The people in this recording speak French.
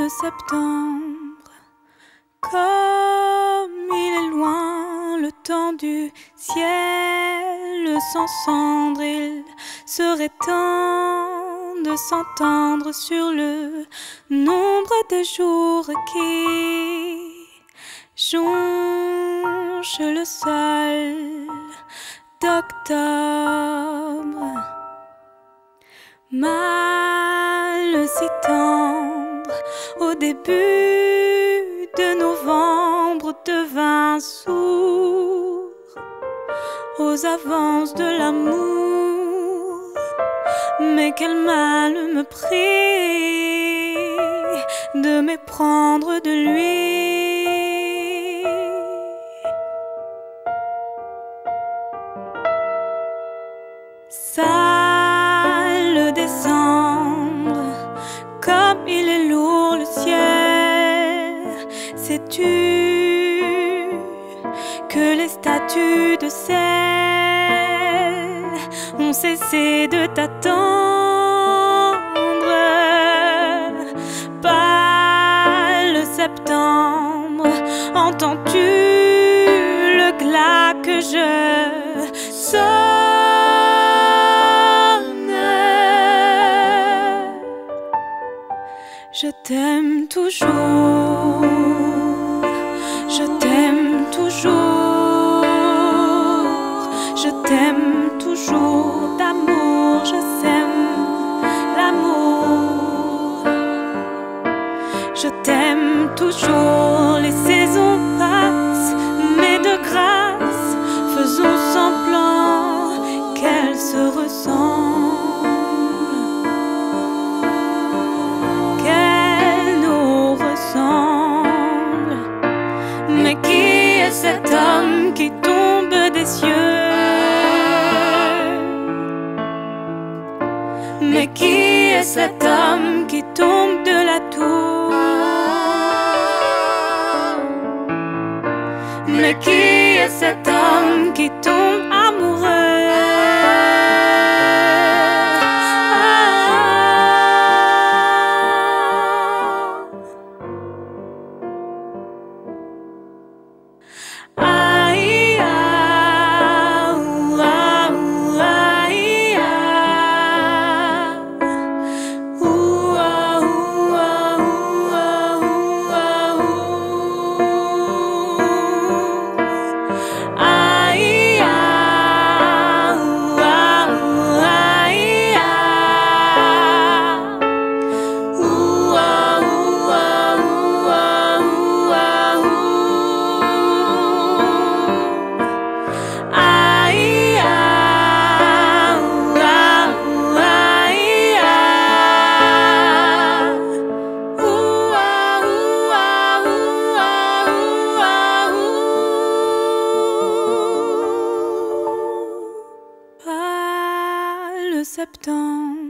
le septembre, comme il est loin le temps du ciel sans cendre, il serait temps de s'entendre sur le nombre de jours qui jonchent le sol d'octobre. Mal si tendre au début de novembre, devint sourd aux avances de l'amour. Mais quel mal me prit de méprendre de lui. Sale décembre, comme il est lourd le ciel. Sais-tu que les statues de sel ont cessé de t'attendre? Pâle septembre, entends-tu le glas que je sonne? Je t'aime toujours, je t'aime toujours, je t'aime toujours d'amour, je sème l'amour. Je t'aime toujours, les saisons passent, mais de grâce, faisons semblant qu'elles se ressemblent. Mais qui est cet homme qui tombe des cieux? Mais qui est cet homme qui tombe de la tour? Mais qui est cet homme qui tombe amoureux? Septembre.